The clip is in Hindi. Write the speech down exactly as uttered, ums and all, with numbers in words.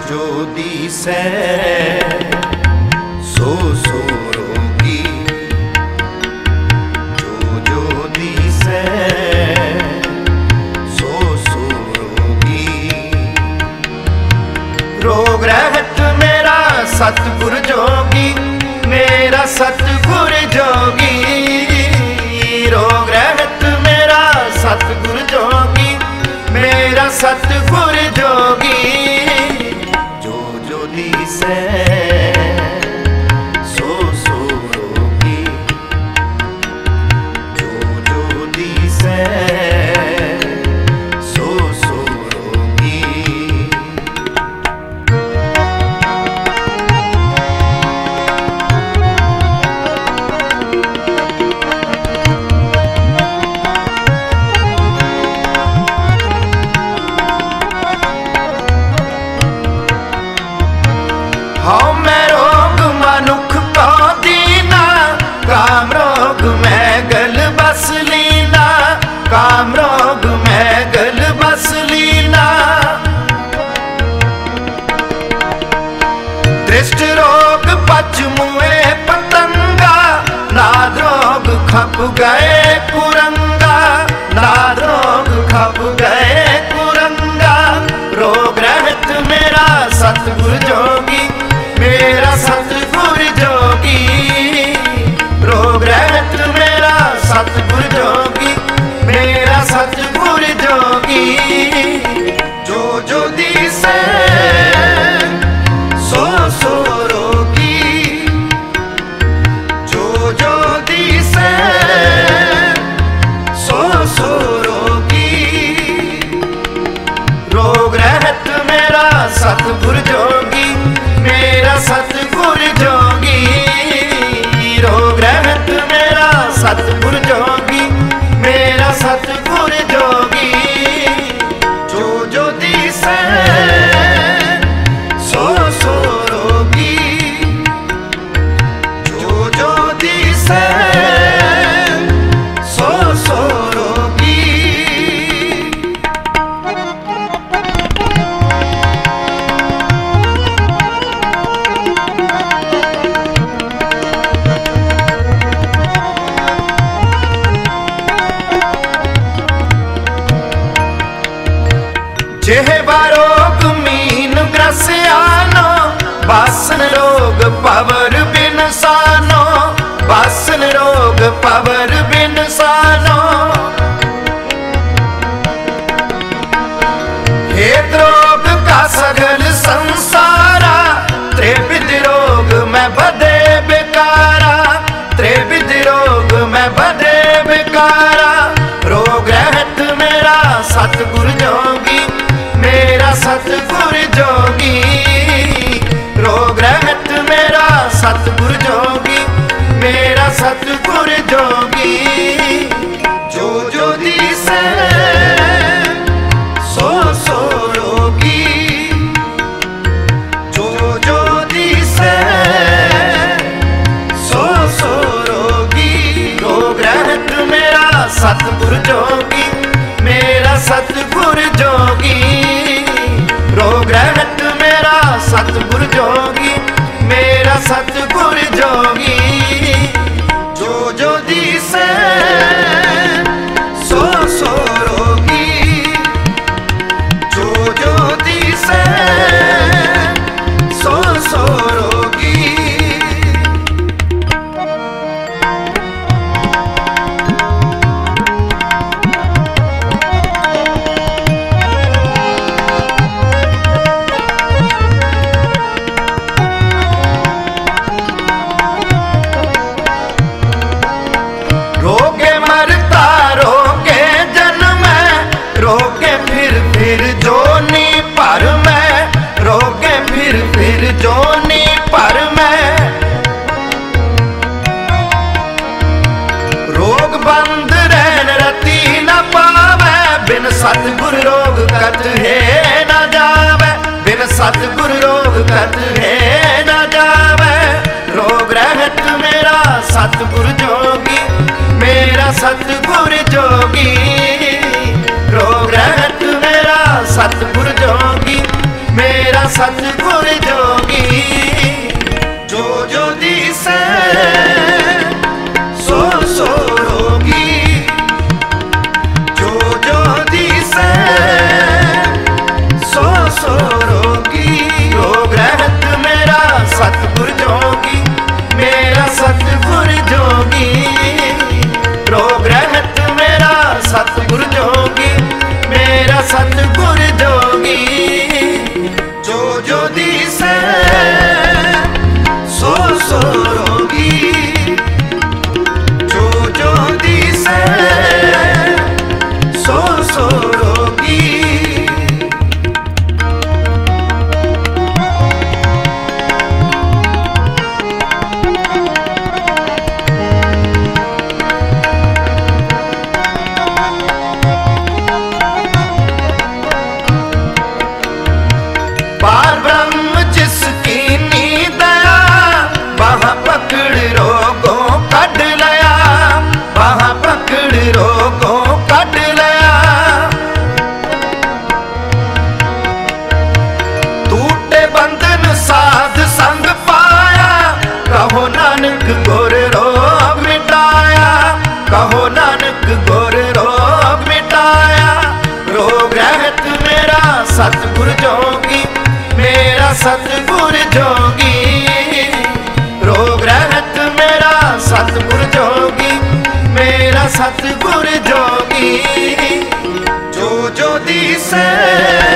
जो दिसै सो सो रोगी, जो जो दिसै सो सो रोगी। रोग रहत मेरा सतगुर जोगी, मेरा सतगुर जोगी। रोग रहत मेरा सतगुर जोगी, मेरा सतगुर जोगी। जो जो दिसै सो सो रोगी, जो जो दिसै सो सो रोगी। हाँ मैं रोग मनुख को दीना, काम रोग में गल बस लीना, काम रोग में गल बस लीना। दृष्ट रोग पच मुए पतंगा, नाद रोग खप गए कुरंगा, नाद रोग खप गए कुरंगा। रोग रहत मेरा सतगुर जोगी, मेरा सतगुर जोगी। रोग रहत मेरा सतगुर जोगी, मेरा सतगुर जोगी। जो जो दिसै सो सो रोगी, जो जो दिसै सो सो रोगी। रोग रहत मेरा सतगुर जोगी, मेरा सतगुर जोगी। रोग रहत मेरा सतगुर जोगी, मेरा सतगुर जोगी। जो जो दिसै सो सो रोगी, जो जो दिसै सो सो रोगी। जेहवा रोग मीन ग्रस आनो, बासन रोग पवर बिन सानो, बासन रोग पवर बिन सानो। हेत रोग का सगल संसारा, त्रिविध रोग में बदे बेकारा, त्रिविध रोग में बदे बेकारा। रोग रहत मेरा सतगुर जोगी, मेरा सतगुर जोगी। रोग रहत मेरा सतगुर जोगी, मेरा सतगुर जोगी। जो जो दिसै सो सो रोगी, जो जो दिसै सो सो रोगी। रोग रहत मेरा सतगुर जोगी, मेरा सतगुर जोगी। रोग रहत मेरा सतगुर जोगी, मेरा सतगुर जोगी। जो जो दिसै सो सो रोगी, जो जो दिसै सो सो रोगी। रोगे मरता रोगे जन्म, रोगे फिर फिर जोनी पर में, रोगे फिर फिर जोनी पर में। रोग बंद रहन रती न पावे, बिन सतगुर रोग कत है न जावे, बिन सतगुर रोग कत है न जावे। रोग रहत मेरा सतगुर जोगी, मेरा सतगुर जोगी। रोग रहत मेरा सतगुर जोगी, मेरा सतगुर जोगी। जो जो दिसै सो सो रोगी, जो जो दिसै सो सो रोगी। रोग रहत मेरा सतगुर जोगी, मेरा सतगुर जोगी। रोग रहत मेरा सतगुर जोगी, मेरा सतगुर जोगी। जो जो दिसै सो सो रोगी, जो जो दिसै सो सो रोगी। पार ब्रह्म जिसकी दया, वहाँ पकड़ रोगों कट लया, वहाँ पकड़ रोगों कट लया। टूटे बंधन साध संग पाया, कहो नानक गुर रोग मिटाया, कहो नानक गुर रोग मिटाया। रोग रहत मेरा सतगुर जोगी, मेरा सतगुर जोगी। रोग रहत मेरा सतगुर जोगी, मेरा सतगुर जोगी। जो जो दिसै